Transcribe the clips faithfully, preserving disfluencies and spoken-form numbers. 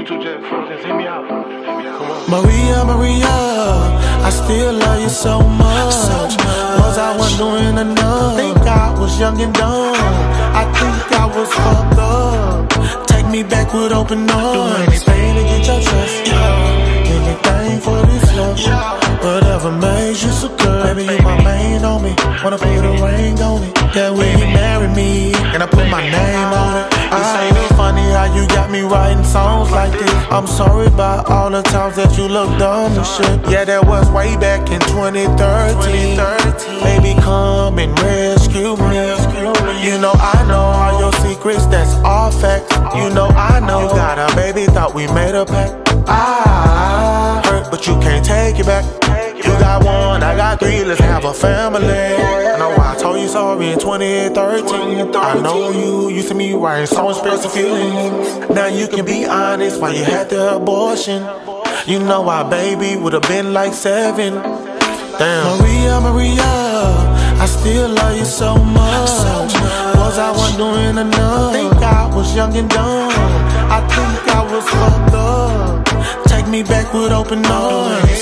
too, just, just hit me out. Come on. Maria, Maria, I still love you so much. Was I one doing enough? I think I was young and dumb. I think I was fucked up. Take me back with open arms. Do anything to get your trust. Yeah. Anything for this love. Yeah. Whatever makes you so good. Baby, you my main on me. Wanna put a ring on it. Yeah, will you marry me? And I put my name on it. I say it's funny how you got me writing songs like this. I'm sorry about all the times that you looked dumb and shit. Yeah, that was way back in twenty thirteen. Baby, come and rescue me. You know I know all your secrets, that's all facts. You know I know you got a baby, thought we made a pact. I hurt, but you can't take it back. You got one, I got three, let's have a family. I know I told you sorry in twenty thirteen. I know you used to me writing songs, expressing feelings. Now you can be honest, why you had the abortion. You know our baby would've been like seven. Damn. Maria, Maria, I still love you so much. Was I one doing enough? I think I was young and dumb. I think I was fucked up. Take me back with open arms.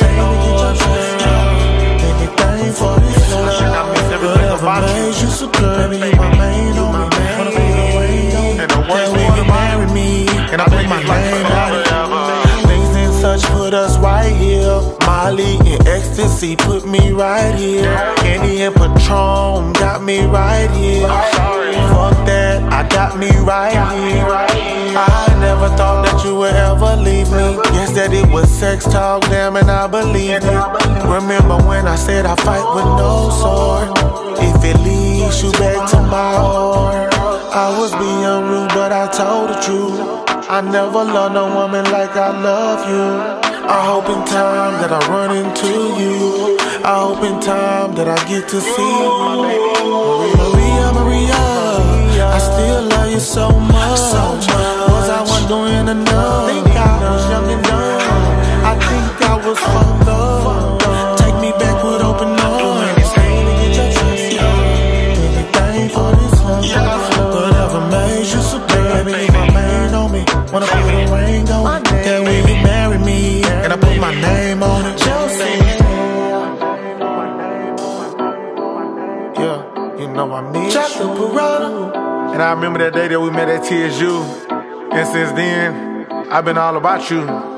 Anything for this love. Whatever makes you so good. Baby, you my main on me. Wanna put a ring on it. Can we marry me? And I put my name on it. Things and such put us right here. Molly and ecstasy put me right here. Candy and Patron got me right here. Fuck that, I got me right here. I never thought that you would ever leave me. Guess that it was sex talk, damn, and I believe it. Remember when I said I fight with no sword? If it leads you back to my heart. I was being rude, but I told the truth. I never loved a woman like I love you. I hope in time that I run into you. I hope in time that I get to see you. Maria, Maria, I still love you so much. Was I one doing enough? I think I was young and dumb. I think I was fucked up. Take me back with open arms. Anything for this love. Whatever makes you so good. Baby, you my main on me. Wanna put a ring on it. Can we marry me? And I put my name on it. Yeah, you know I miss Joc Da Parona. And I remember that day that we met at T S U. And since then, I've been all about you.